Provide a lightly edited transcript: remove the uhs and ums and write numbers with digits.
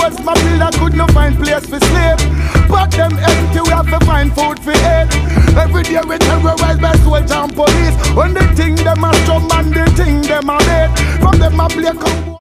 West Mapilla could not find place for sleep. But them empty, we have to find food for eat. Every day we terrorize by soldiers and police. When they think them a strong man, they think them a dead. From them a play